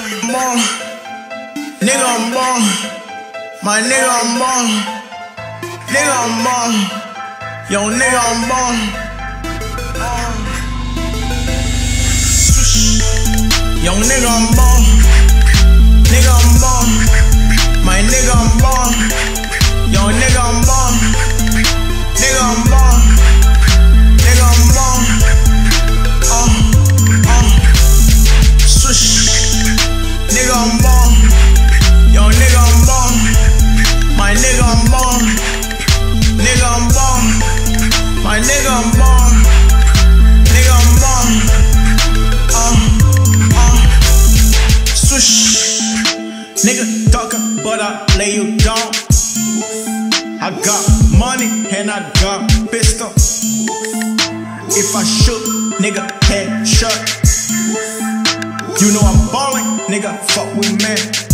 born. Nigga, I'm born. My nigga, I'm born. Nigga, I'm born. Yo, nigga, I'm born. Yo, nigga, I'm born. Nigga, I'm born. My nigga, I'm born. Yo, nigga, I'm born. Nigga, I'm born. Nigga, I'm born. Swish. Nigga, I'm born. Yo, nigga, I'm born. My nigga, I'm born. Nigga, I'm born. My nigga, I'm born. Nigga, I'm born. Swish. Nigga talking, but I lay you down. I got money and I got pistol. If I shoot, nigga, head shut. You know I'm ballin', nigga, fuck with me.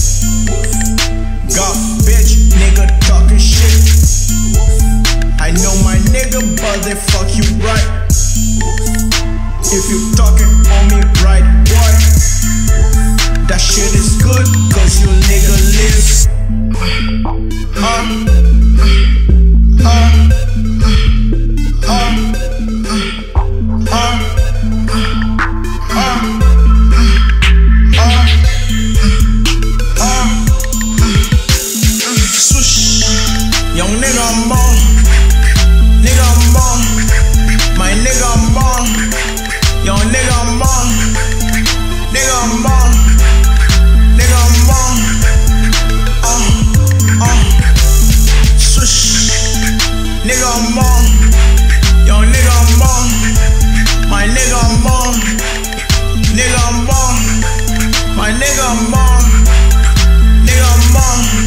Got bitch, nigga, talking shit. I know my nigga, but they fuck you right. If you talking on me right, boy, that shit is good, cause you nigga live. Young nigga, I'm born. Nigga, I'm born. My nigga, I'm born. Young nigga, I'm born. Nigga, I'm born. Nigga, I'm born. Swish. Nigga, I'm born. Young nigga, I'm born. My nigga, I'm born. Nigga, I'm born. My nigga, I'm born. Nigga, I'm born.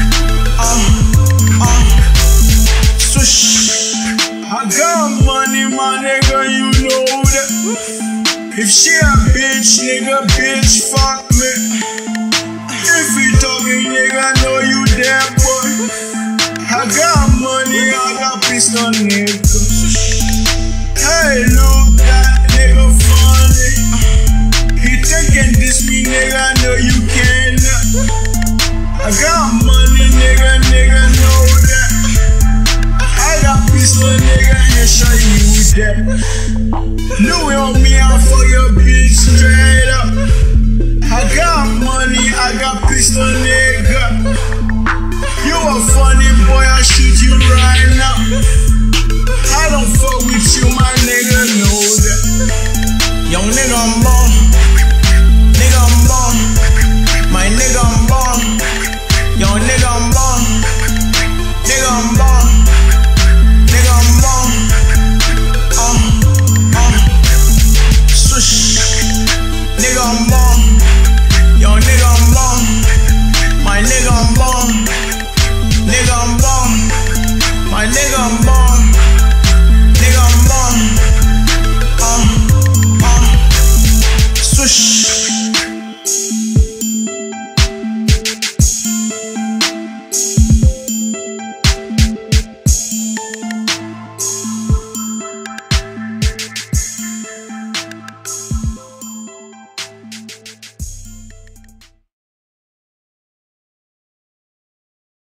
I got money, my nigga, you know that. If she a bitch, nigga, bitch, fuck me. If you talking, nigga, know you there, boy. I got money, I got pistol, nigga. Hey, look, that nigga funny. He taking this me, nigga, know you can. I got money, nigga, know that. I got pistol, nigga, and show you that. Louis on me, I'll fuck your bitch straight up. I got money, I got pistol, nigga. You a funny boy, I shoot you right now. I don't fuck with you, my nigga, know that. Young nigga, I'm born. Nigga, I'm born. My nigga, I'm born. Young nigga, I'm born. Nigga, I'm born. Nigga, I'm born. Swish. Nigga, I'm born. Yo, nigga, I'm born. My nigga, I'm born. Nigga, I'm born. My nigga, I'm born. Nigga, I'm born. Swish.